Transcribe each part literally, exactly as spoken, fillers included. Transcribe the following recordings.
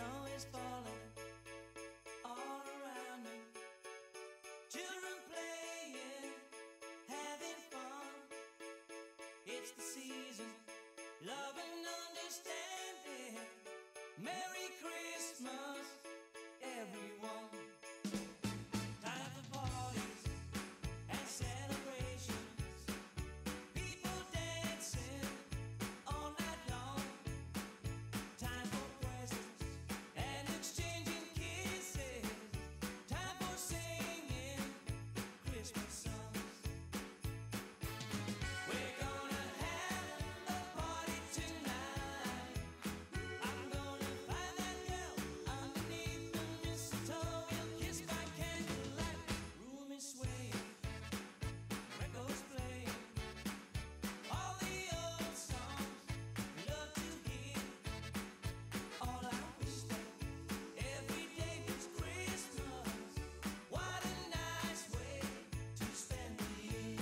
Snow is falling all around me. Children playing, having fun. It's the season, love and understanding. Merry Christmas, everyone. Time for parties and celebrations. People dancing all night long. Time for presents and exchanging kisses. Time for singing Christmas songs. We're gonna have a party tonight. I'm gonna find that girl underneath the mistletoe. We'll kiss by candlelight. Room is swaying, records playing. All the old songs we love to hear. All I wish that every day was Christmas. What a nice way to spend the year.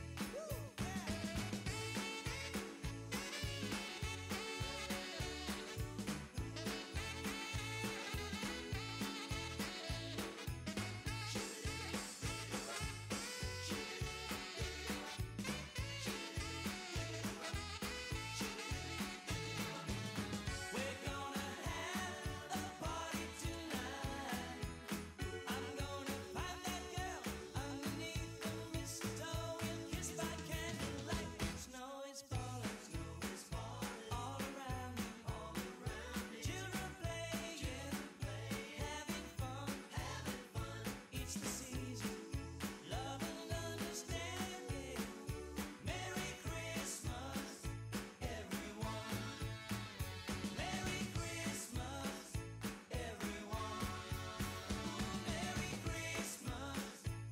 We're gonna have a party tonight. I'm gonna find that girl underneath the mistletoe. We'll kiss by candlelight. Snow is falling, snow is falling all around me, all around me. Children playing, having fun, having fun. It's the season, love and understanding. Merry Christmas, everyone. Merry Christmas, everyone. Merry Christmas,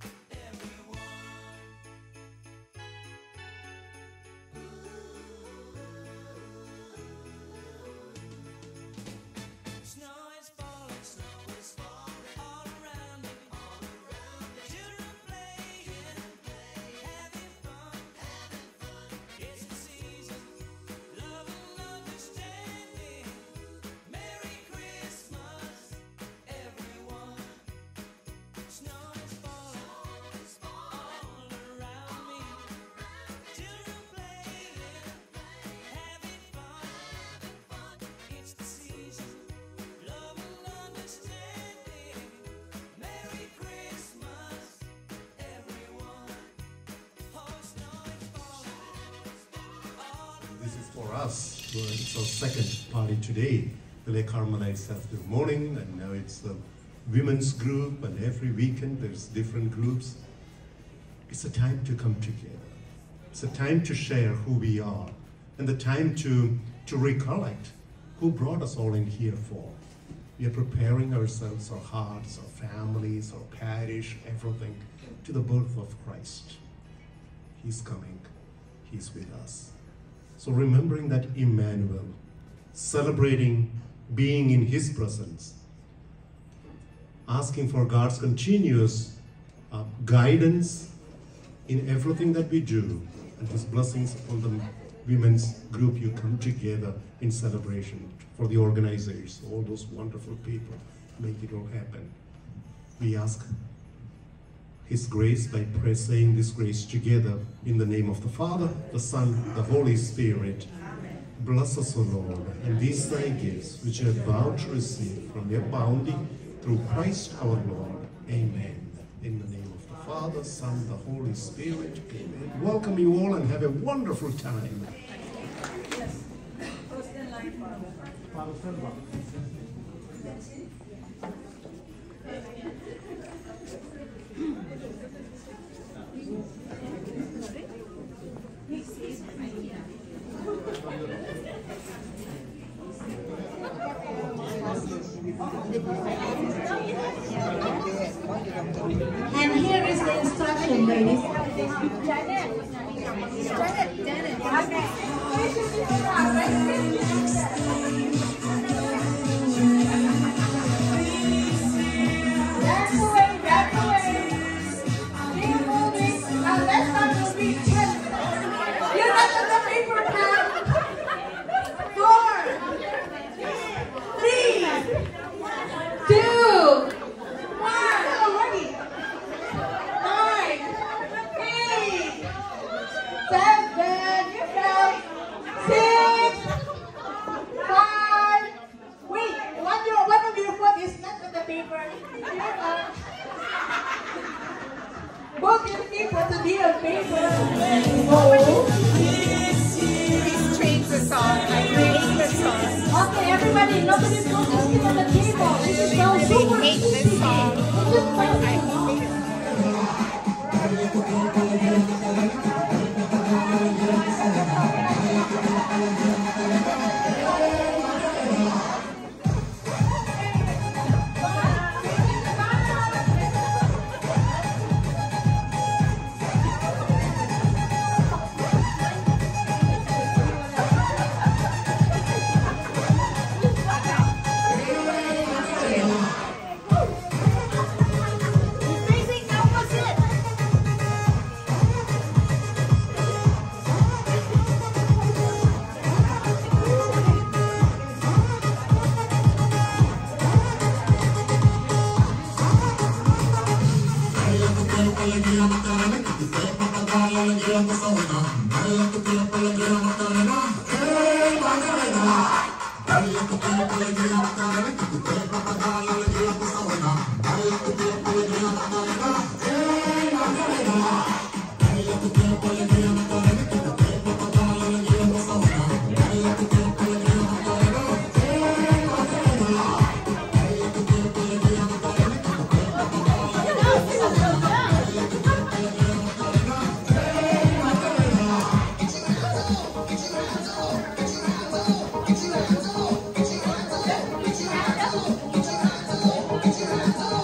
everyone. Snow is falling, snow is falling all around me, all around me. Children playing, having fun, having fun. It's the season, love and understanding. Merry Christmas, everyone. Snow is falling all around me. Children playing, having fun. It's the season, love and understanding. Merry Christmas, everyone. Oh, snow is falling all This is for us. Well, It's our second party today. The Lake Carmelites have their morning, and now it's the women's group, and every weekend there's different groups. It's a time to come together. It's a time to share who we are, and the time to, to recollect who brought us all in here for. We are preparing ourselves, our hearts, our families, our parish, everything, to the birth of Christ. He's coming. He's with us. So remembering that Emmanuel, celebrating being in His presence, asking for God's continuous uh, guidance in everything that we do, and His blessings upon the women's group. You come together in celebration, for the organizers, all those wonderful people, make it all happen. We ask His grace by pray, saying this grace together in the name of the Father, the Son, the Holy Spirit. Amen. Bless us, O Lord, and these thy gifts, which we are bound to receive from your bounty through Christ our Lord. Amen. In the name of the Father, Son, the Holy Spirit. Amen. Welcome you all and have a wonderful time. Yes. First in line for And here is the instruction, ladies. That's the way, that's the way. Keep moving. Now let's not just be ten. You got the paper now. Four. Three. you people to be a member. Oh. Please change the song. I hate the song. Okay, everybody, nobody's going to sit on the table. This is so super I hate this song. It's just fun, I you know? hate it. Facing opposite. It's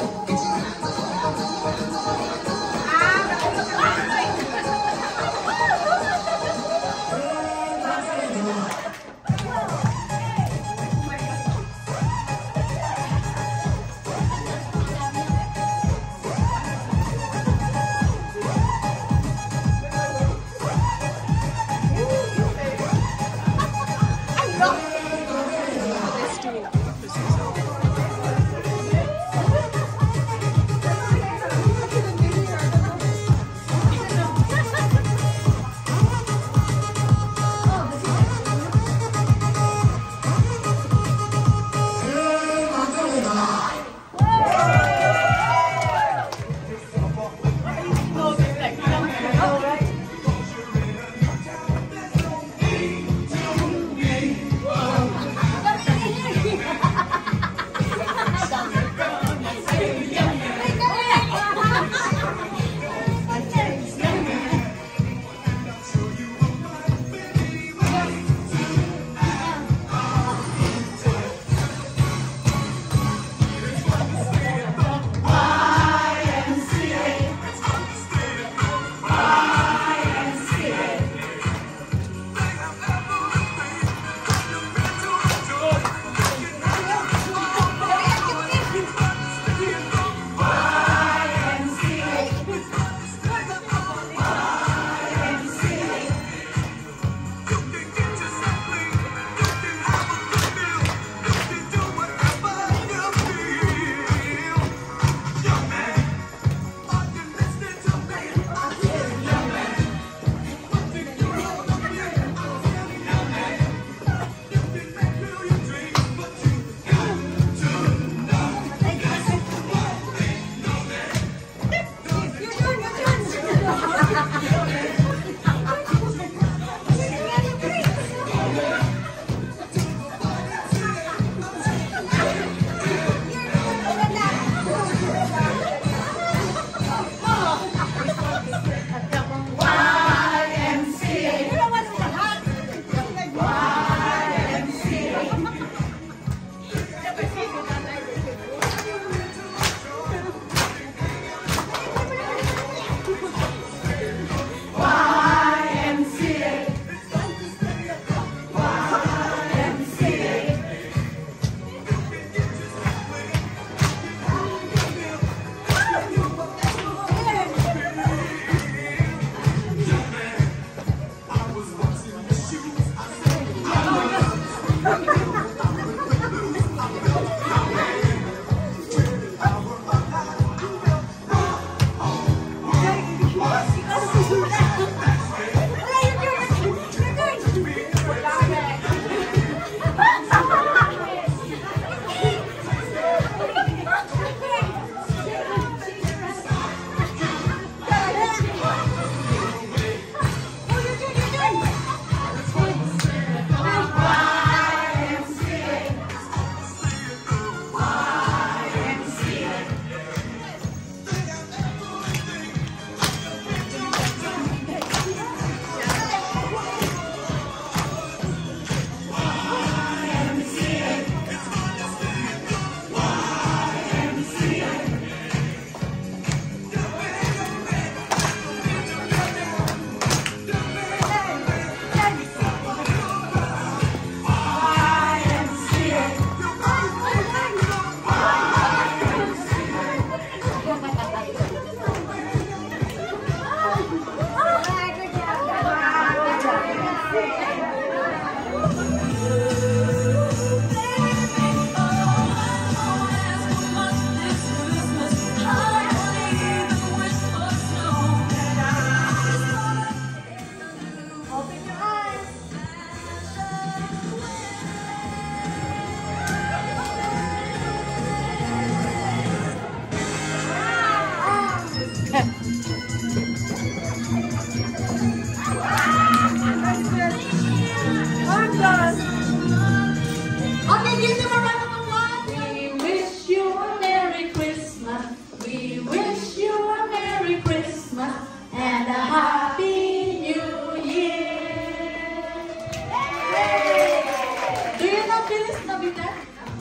Navidad.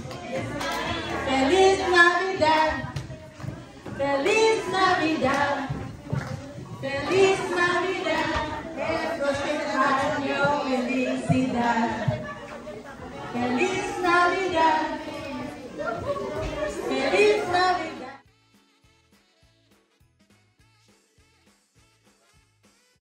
Feliz Navidad. Feliz Navidad. Feliz